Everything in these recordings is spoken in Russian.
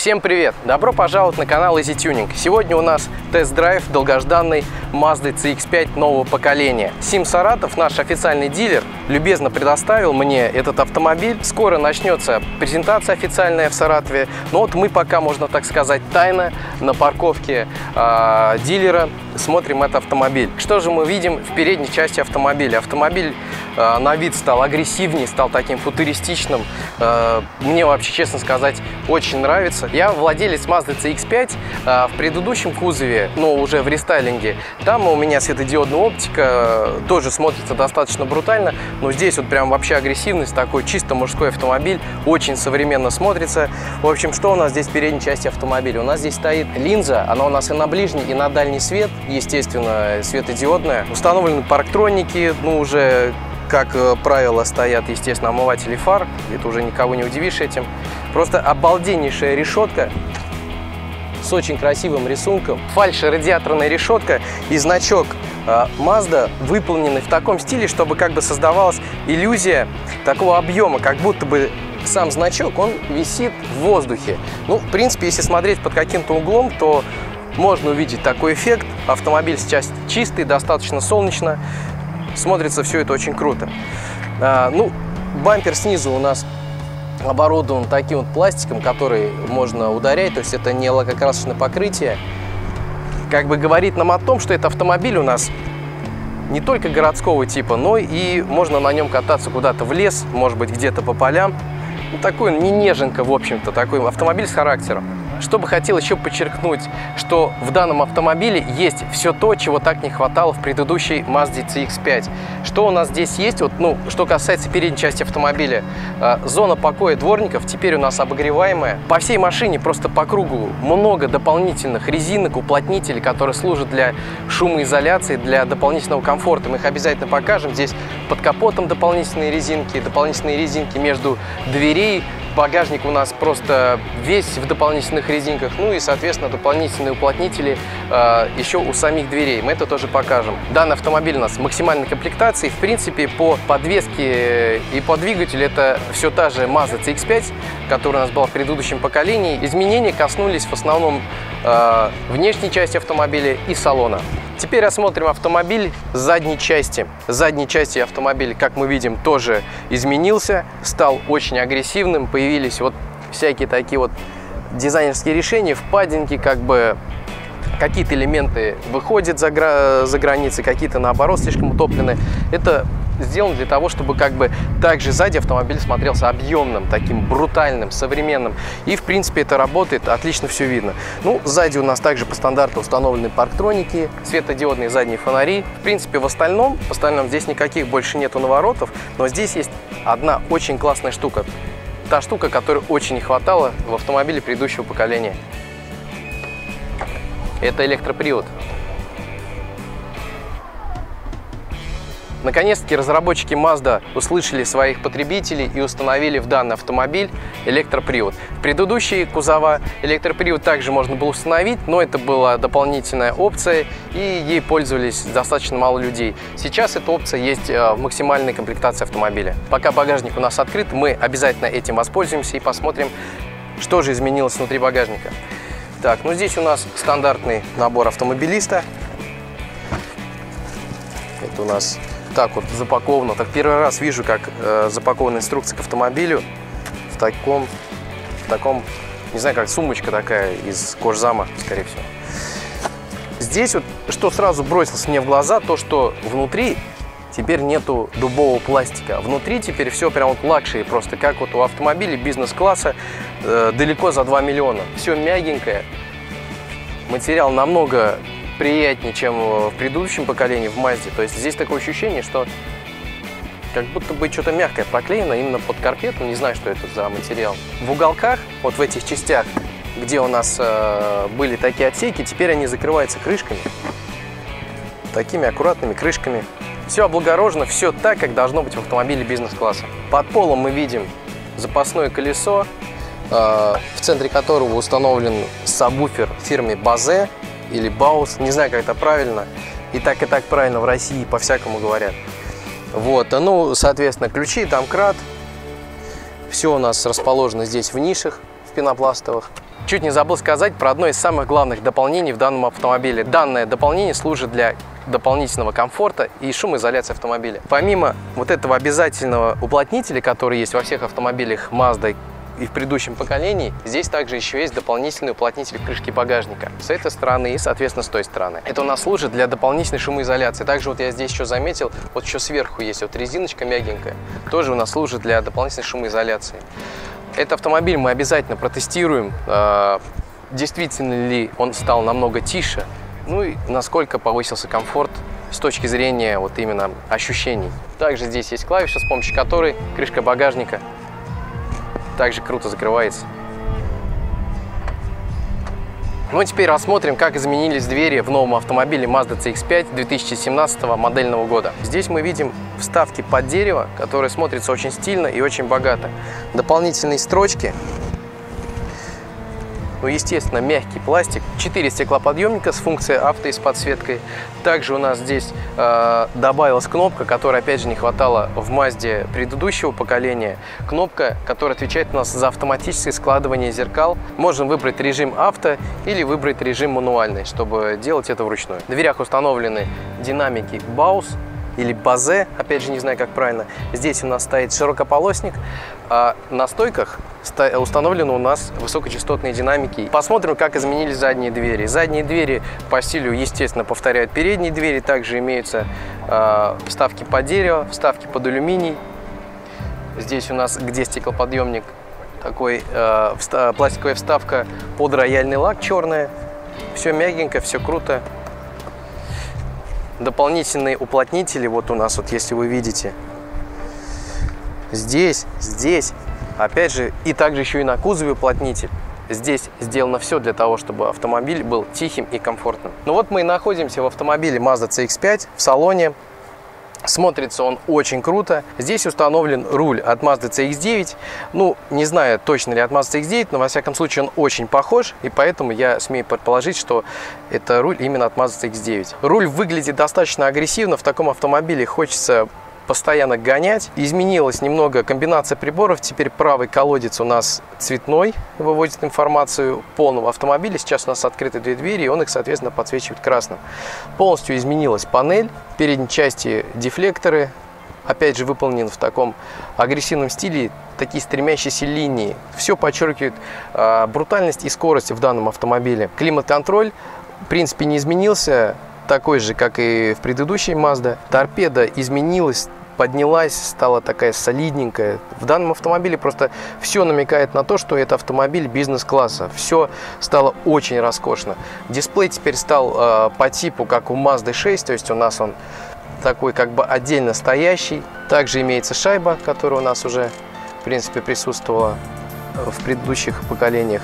Всем привет! Добро пожаловать на канал Easy Tuning. Сегодня у нас тест-драйв долгожданной Mazda CX-5 нового поколения. Сим Саратов, наш официальный дилер, любезно предоставил мне этот автомобиль. Скоро начнется презентация официальная в Саратове. Но вот мы пока, можно так сказать, тайно на парковке дилера смотрим этот автомобиль. Что же мы видим в передней части автомобиля? Автомобиль на вид стал агрессивнее, стал таким футуристичным. Мне вообще, честно сказать, очень нравится. Я владелец Mazda CX-5. В предыдущем кузове, но уже в рестайлинге, там у меня светодиодная оптика, тоже смотрится достаточно брутально. Но здесь вот прям вообще агрессивность, такой чисто мужской автомобиль, очень современно смотрится. В общем, что у нас здесь в передней части автомобиля? У нас здесь стоит линза, она у нас и на ближний, и на дальний свет, естественно, светодиодная. Установлены парктроники, ну уже, как правило, стоят, естественно, омыватели фар. Это уже никого не удивишь этим. Просто обалденнейшая решетка с очень красивым рисунком. Фальшо-радиаторная решетка и значок Mazda выполнены в таком стиле, чтобы как бы создавалась иллюзия такого объема, как будто бы сам значок, он висит в воздухе. Ну, в принципе, если смотреть под каким-то углом, то можно увидеть такой эффект. Автомобиль сейчас чистый, достаточно солнечно. Смотрится все это очень круто. Ну, бампер снизу у нас оборудован таким вот пластиком, который можно ударять. То есть это не лакокрасочное покрытие. Как бы говорит нам о том, что этот автомобиль у нас не только городского типа, но и можно на нем кататься куда-то в лес, может быть, где-то по полям. Ну, такой он не неженка, в общем-то, такой автомобиль с характером. Что бы хотел еще подчеркнуть, что в данном автомобиле есть все то, чего так не хватало в предыдущей Mazda CX-5. Что у нас здесь есть? Вот, ну, что касается передней части автомобиля, зона покоя дворников теперь у нас обогреваемая. По всей машине просто по кругу много дополнительных резинок, уплотнителей, которые служат для шумоизоляции, для дополнительного комфорта. Мы их обязательно покажем. Здесь под капотом дополнительные резинки между дверей. Багажник у нас просто весь в дополнительных резинках, ну и, соответственно, дополнительные уплотнители еще у самих дверей. Мы это тоже покажем. Данный автомобиль у нас в максимальной комплектации. В принципе, по подвеске и по двигателю это все та же Mazda CX-5, которая у нас была в предыдущем поколении. Изменения коснулись в основном внешней части автомобиля и салона. Теперь рассмотрим автомобиль с задней части. С задней части автомобиль, как мы видим, тоже изменился, стал очень агрессивным. Появились вот всякие такие вот дизайнерские решения, впадинки, как бы какие-то элементы выходят за границы, какие-то наоборот слишком утоплены. Это сделано для того, чтобы как бы также сзади автомобиль смотрелся объемным, таким брутальным, современным. И в принципе это работает, отлично все видно. Ну, сзади у нас также по стандарту установлены парктроники, светодиодные задние фонари. В принципе, в остальном здесь никаких больше нету наворотов, но здесь есть одна очень классная штука. Та штука, которой очень не хватало в автомобиле предыдущего поколения. Это электропривод. Наконец-таки разработчики Mazda услышали своих потребителей и установили в данный автомобиль электропривод. В предыдущие кузова электропривод также можно было установить, но это была дополнительная опция, и ей пользовались достаточно мало людей. Сейчас эта опция есть в максимальной комплектации автомобиля. Пока багажник у нас открыт, мы обязательно этим воспользуемся и посмотрим, что же изменилось внутри багажника. Так, ну здесь у нас стандартный набор автомобилиста. Это у нас так вот запаковано. Так первый раз вижу, как запакована инструкция к автомобилю в таком, не знаю, как сумочка такая из кожзама, скорее всего. Здесь вот, что сразу бросилось мне в глаза, то, что внутри теперь нету дубового пластика. Внутри теперь все прям вот лакшери, просто как вот у автомобилей бизнес-класса далеко за 2 миллиона. Все мягенькое, материал намного приятнее, чем в предыдущем поколении в Mazda. То есть здесь такое ощущение, что как будто бы что-то мягкое проклеено именно под карпету. Не знаю, что это за материал. В уголках, вот в этих частях, где у нас были такие отсеки, теперь они закрываются крышками. Такими аккуратными крышками. Все облагорожено, все так, как должно быть в автомобиле бизнес-класса. Под полом мы видим запасное колесо, в центре которого установлен сабвуфер фирмы Bose или Bose, не знаю, как это правильно. И так правильно в России по-всякому говорят. Вот, ну, соответственно, ключи, домкрат. Все у нас расположено здесь в нишах, в пенопластовых. Чуть не забыл сказать про одно из самых главных дополнений в данном автомобиле. Данное дополнение служит для дополнительного комфорта и шумоизоляции автомобиля. Помимо вот этого обязательного уплотнителя, который есть во всех автомобилях Mazda и в предыдущем поколении, здесь также еще есть дополнительный уплотнитель крышки багажника с этой стороны и, соответственно, с той стороны. Это у нас служит для дополнительной шумоизоляции. Также вот я здесь еще заметил, вот еще сверху есть вот резиночка мягенькая, тоже у нас служит для дополнительной шумоизоляции. Этот автомобиль мы обязательно протестируем, действительно ли он стал намного тише, ну и насколько повысился комфорт с точки зрения вот именно ощущений. Также здесь есть клавиша, с помощью которой крышка багажника также круто закрывается. Ну и теперь рассмотрим, как изменились двери в новом автомобиле Mazda CX-5 2017 модельного года. Здесь мы видим вставки под дерево, которые смотрятся очень стильно и очень богато. Дополнительные строчки. Ну, естественно, мягкий пластик. 4 стеклоподъемника с функцией авто и с подсветкой. Также у нас здесь добавилась кнопка, которой, опять же, не хватало в Mazda предыдущего поколения. Кнопка, которая отвечает у нас за автоматическое складывание зеркал. Можно выбрать режим авто или выбрать режим мануальный, чтобы делать это вручную. В дверях установлены динамики Bose или Bose, опять же, не знаю, как правильно. Здесь у нас стоит широкополосник, а на стойках установлены у нас высокочастотные динамики. Посмотрим, как изменились задние двери. Задние двери по стилю, естественно, повторяют передние двери. Также имеются вставки под дерево, вставки под алюминий. Здесь у нас, где стеклоподъемник, такой пластиковая вставка под рояльный лак черная. Все мягенько, все круто. Дополнительные уплотнители, вот у нас, вот если вы видите, здесь, опять же, и также еще и на кузове уплотнитель. Здесь сделано все для того, чтобы автомобиль был тихим и комфортным. Ну вот мы и находимся в автомобиле Mazda CX-5 в салоне. Смотрится он очень круто. Здесь установлен руль от Mazda CX-9. Ну, не знаю, точно ли от Mazda CX-9, но во всяком случае он очень похож. И поэтому я смею предположить, что это руль именно от Mazda CX-9. Руль выглядит достаточно агрессивно. В таком автомобиле хочется постоянно гонять. Изменилась немного комбинация приборов. Теперь правый колодец у нас цветной, выводит информацию полного автомобиля. Сейчас у нас открыты две двери, и он их, соответственно, подсвечивает красным. Полностью изменилась панель. В передней части дефлекторы. Опять же, выполнен в таком агрессивном стиле, такие стремящиеся линии. Все подчеркивает брутальность и скорость в данном автомобиле. Климат-контроль, в принципе, не изменился. Такой же, как и в предыдущей Mazda. Торпеда изменилась, поднялась, стала такая солидненькая. В данном автомобиле просто все намекает на то, что это автомобиль бизнес-класса. Все стало очень роскошно. Дисплей теперь стал по типу, как у Mazda 6, то есть у нас он такой как бы отдельно стоящий. Также имеется шайба, которая у нас уже, в принципе, присутствовала в предыдущих поколениях.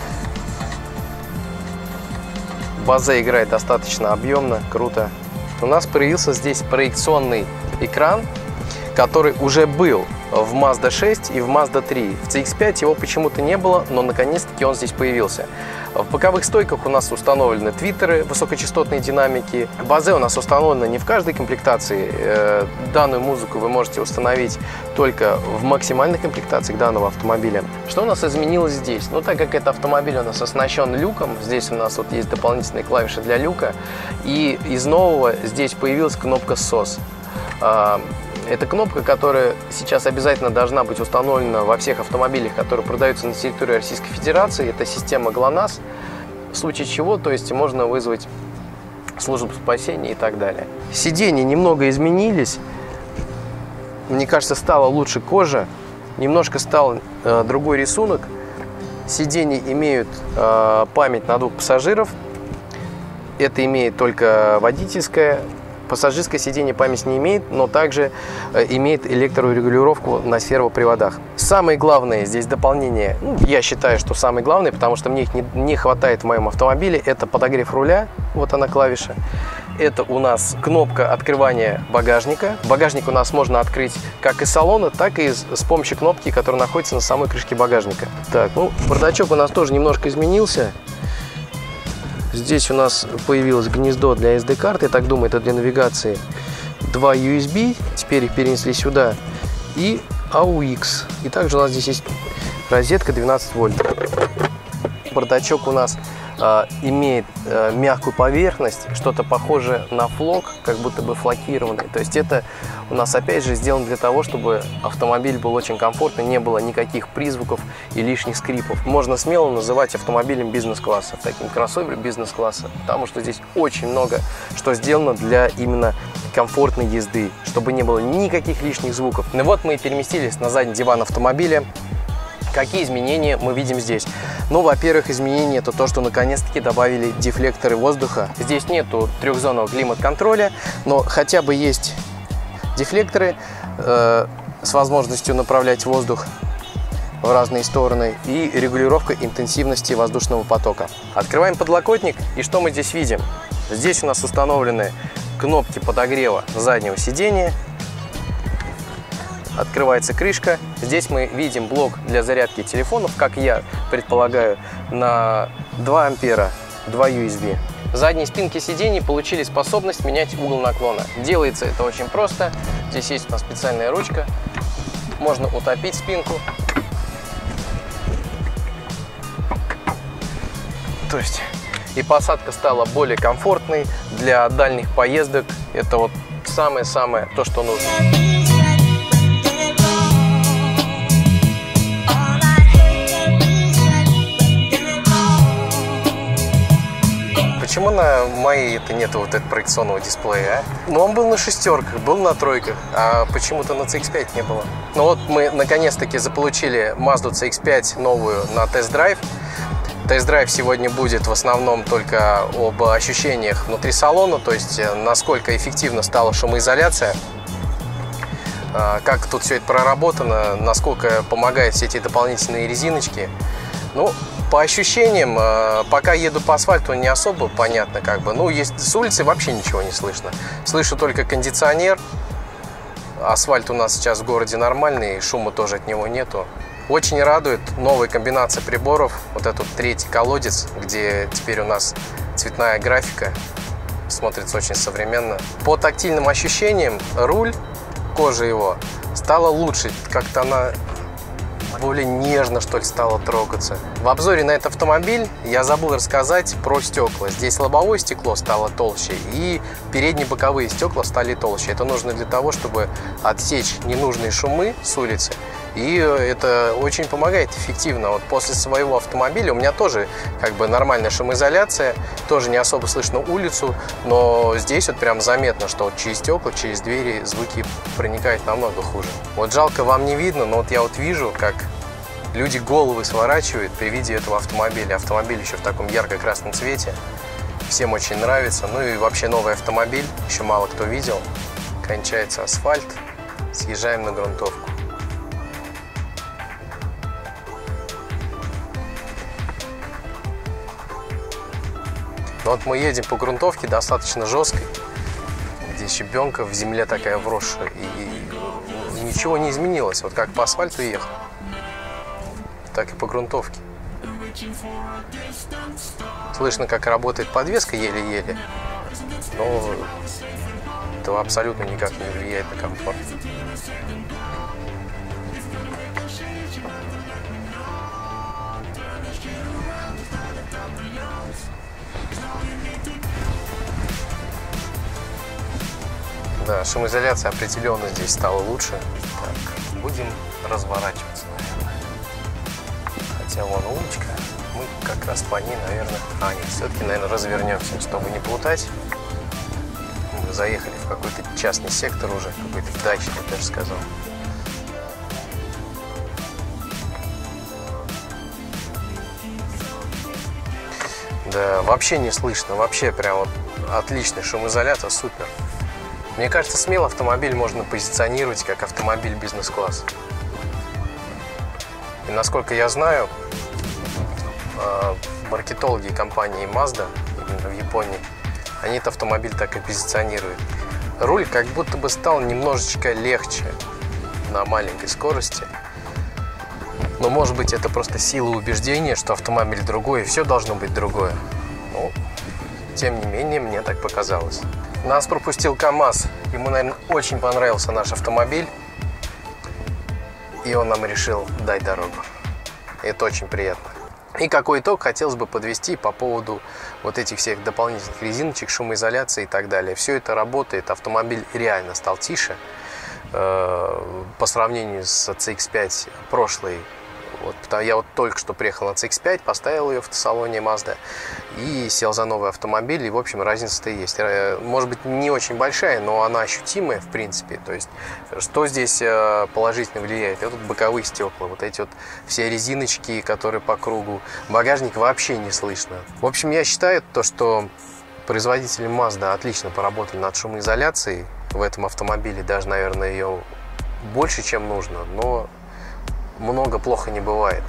Bose играет достаточно объемно, круто. У нас появился здесь проекционный экран, который уже был в Mazda 6 и в Mazda 3. В CX-5 его почему-то не было, но наконец-таки он здесь появился. В боковых стойках у нас установлены твиттеры, высокочастотные динамики. Bose у нас установлена не в каждой комплектации. Данную музыку вы можете установить только в максимальных комплектациях данного автомобиля. Что у нас изменилось здесь? Ну, так как это автомобиль у нас оснащен люком, здесь у нас вот есть дополнительные клавиши для люка. И из нового здесь появилась кнопка SOS. Это кнопка, которая сейчас обязательно должна быть установлена во всех автомобилях, которые продаются на территории Российской Федерации. Это система GLONASS, в случае чего, то есть можно вызвать службу спасения и так далее. Сиденья немного изменились. Мне кажется, стала лучше кожа, немножко стал другой рисунок. Сиденья имеют память на 2 пассажиров. Это имеет только водительская. Пассажирское сиденье память не имеет, но также имеет электрорегулировку на сервоприводах. Самое главное здесь дополнение, ну, я считаю, что самое главное, потому что мне их не хватает в моем автомобиле, это подогрев руля, вот она клавиша. Это у нас кнопка открывания багажника. Багажник у нас можно открыть как из салона, так и с помощью кнопки, которая находится на самой крышке багажника. Так, ну, бардачок у нас тоже немножко изменился. Здесь у нас появилось гнездо для SD-карты, я так думаю, это для навигации. 2 USB, теперь их перенесли сюда, и AUX. И также у нас здесь есть розетка 12 вольт. Бардачок у нас имеет мягкую поверхность, что-то похожее на флок, как будто бы флокированный. То есть это у нас опять же сделано для того, чтобы автомобиль был очень комфортный, не было никаких призвуков и лишних скрипов. Можно смело называть автомобилем бизнес-класса, таким кроссовером бизнес-класса, потому что здесь очень много что сделано для именно комфортной езды, чтобы не было никаких лишних звуков. Ну вот мы и переместились на задний диван автомобиля. Какие изменения мы видим здесь? Ну, во-первых, изменения это то, что наконец-таки добавили дефлекторы воздуха. Здесь нету трехзонного климат-контроля, но хотя бы есть дефлекторы с возможностью направлять воздух в разные стороны и регулировка интенсивности воздушного потока. Открываем подлокотник, и что мы здесь видим? Здесь у нас установлены кнопки подогрева заднего сидения. Открывается крышка. Здесь мы видим блок для зарядки телефонов, как я предполагаю, на 2 ампера, 2 USB. Задние спинки сидений получили способность менять угол наклона. Делается это очень просто. Здесь есть у нас специальная ручка. Можно утопить спинку. То есть и посадка стала более комфортной для дальних поездок. Это вот самое-самое то, что нужно. Почему на моей это нету вот этого проекционного дисплея, а? Ну, он был на шестерках, был на тройках, а почему-то на CX-5 не было. Ну вот мы наконец-таки заполучили Mazda CX-5 новую на тест-драйв. Тест-драйв сегодня будет в основном только об ощущениях внутри салона, то есть насколько эффективно стала шумоизоляция, как тут все это проработано, насколько помогают все эти дополнительные резиночки. Ну, по ощущениям, пока еду по асфальту, не особо понятно, как бы. Ну, есть с улицы вообще ничего не слышно. Слышу только кондиционер. Асфальт у нас сейчас в городе нормальный, шума тоже от него нету. Очень радует новая комбинация приборов. Вот этот третий колодец, где теперь у нас цветная графика. Смотрится очень современно. По тактильным ощущениям, руль, кожа его стала лучше. Как-то она более нежно, что ли, стало трогаться. В обзоре на этот автомобиль я забыл рассказать про стекла. Здесь лобовое стекло стало толще, и передние боковые стекла стали толще. Это нужно для того, чтобы отсечь ненужные шумы с улицы. И это очень помогает эффективно. Вот после своего автомобиля у меня тоже как бы нормальная шумоизоляция, тоже не особо слышно улицу, но здесь вот прям заметно, что вот через стекла, через двери звуки проникают намного хуже. Вот жалко, вам не видно, но вот я вот вижу, как люди головы сворачивают при виде этого автомобиля. Автомобиль еще в таком ярко-красном цвете. Всем очень нравится. Ну и вообще новый автомобиль, еще мало кто видел. Кончается асфальт, съезжаем на грунтовку. Но вот мы едем по грунтовке достаточно жесткой, где щебенка, в земле такая вросшая, и ничего не изменилось. Вот как по асфальту ехал, так и по грунтовке. Слышно, как работает подвеска еле-еле, но это абсолютно никак не влияет на комфорт. Да, шумоизоляция определенно здесь стала лучше. Так, будем разворачиваться, наверное. Хотя вон улочка. Мы как раз по ней, наверное... А, нет, все-таки, наверное, развернемся, чтобы не плутать. Мы заехали в какой-то частный сектор уже, какой-то дачный, я даже сказал. Да, вообще не слышно. Вообще прям вот отличная шумоизоляция, супер. Мне кажется, смело автомобиль можно позиционировать как автомобиль бизнес-класса. И насколько я знаю, маркетологи компании Mazda, именно в Японии, они этот автомобиль так и позиционируют. Руль как будто бы стал немножечко легче на маленькой скорости. Но может быть это просто сила убеждения, что автомобиль другой, и все должно быть другое. Но, тем не менее, мне так показалось. Нас пропустил КАМАЗ. Ему, наверное, очень понравился наш автомобиль. И он нам решил дать дорогу. И это очень приятно. И какой итог хотелось бы подвести по поводу вот этих всех дополнительных резиночек, шумоизоляции и так далее. Все это работает, автомобиль реально стал тише по сравнению с CX-5 прошлой. Вот, я вот только что приехал на CX-5, поставил ее в салоне Mazda и сел за новый автомобиль, и, в общем, разница-то есть. Может быть, не очень большая, но она ощутимая, в принципе. То есть, что здесь положительно влияет? Это боковые стекла, вот эти вот все резиночки, которые по кругу. Багажник вообще не слышно. В общем, я считаю, что производители Mazda отлично поработали над шумоизоляцией в этом автомобиле, даже, наверное, ее больше, чем нужно, но много плохо не бывает.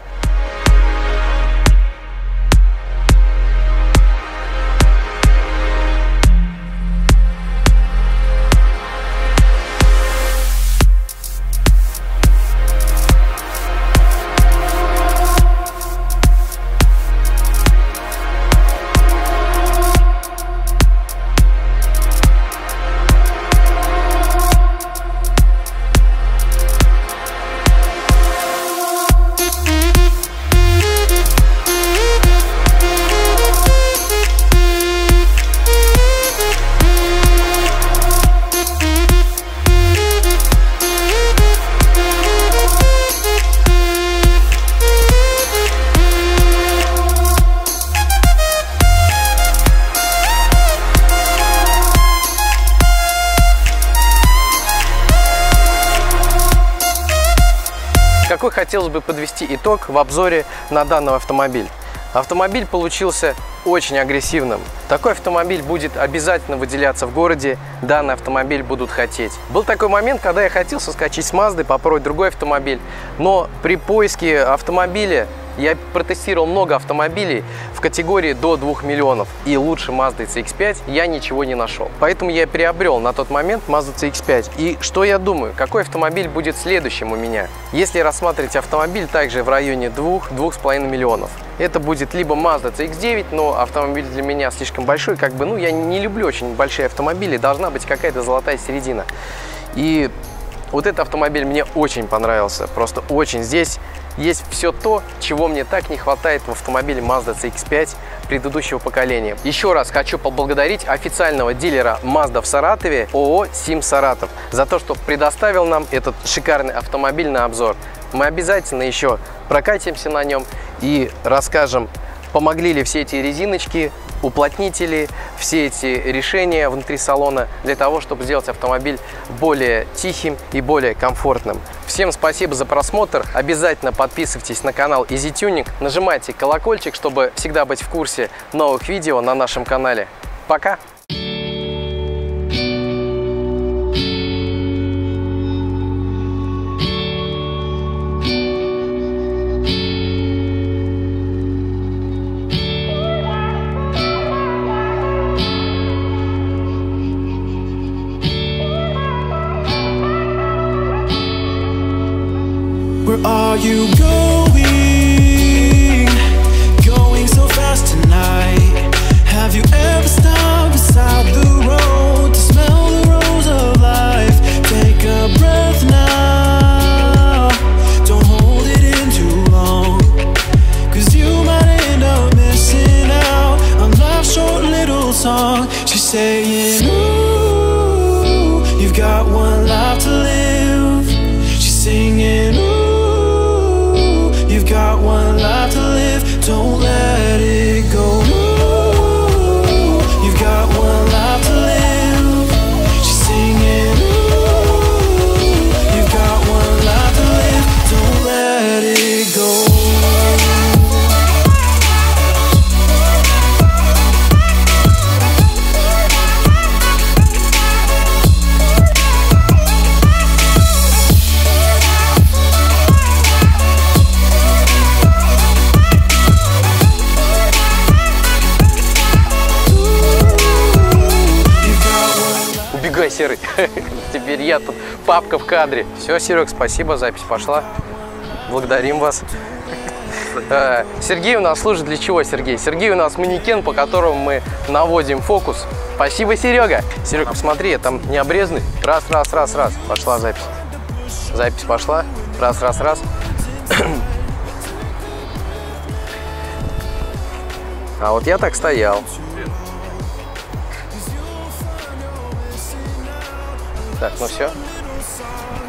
Какой хотелось бы подвести итог в обзоре на данный автомобиль? Автомобиль получился очень агрессивным. Такой автомобиль будет обязательно выделяться в городе, данный автомобиль будут хотеть. Был такой момент, когда я хотел соскочить с Mazda, попробовать другой автомобиль, но при поиске автомобиля я протестировал много автомобилей в категории до 2 миллионов, и лучше Mazda CX-5 я ничего не нашел. Поэтому я приобрел на тот момент Mazda CX-5. И что я думаю, какой автомобиль будет следующим у меня? Если рассматривать автомобиль также в районе 2-2,5 миллионов. Это будет либо Mazda CX-9, но автомобиль для меня слишком большой, я не люблю очень большие автомобили, должна быть какая-то золотая середина. И вот этот автомобиль мне очень понравился, просто очень. Здесь есть все то, чего мне так не хватает в автомобиле Mazda CX-5 предыдущего поколения. Еще раз хочу поблагодарить официального дилера Mazda в Саратове, ООО «Сим Саратов», за то, что предоставил нам этот шикарный автомобиль на обзор. Мы обязательно еще прокатимся на нем и расскажем, помогли ли все эти резиночки, уплотнители, все эти решения внутри салона для того, чтобы сделать автомобиль более тихим и более комфортным. Всем спасибо за просмотр. Обязательно подписывайтесь на канал EasyTuning, нажимайте колокольчик, чтобы всегда быть в курсе новых видео на нашем канале. Пока! Where are you going? Going so fast tonight. Have you ever stopped beside the road to smell the rose of life? Take a breath now. Don't hold it in too long, 'cause you might end up missing out on life's short little song. She's saying, ooh, you've got one life to live. She's singing, ooh, you've got one life to live, don't let it go. Ooh, you've got one life to live. She's singing, ooh, you've got one life to live, don't let it go. Убегай, Серый. Теперь я тут, папка в кадре. Все, Серег, спасибо, запись пошла. Благодарим вас. Сергей у нас служит для чего, Сергей? Сергей у нас манекен, по которому мы наводим фокус. Спасибо, Серега. Серега, посмотри, я там не обрезанный. Раз. Пошла запись. Запись пошла. Раз. А вот я так стоял. Так, ну все.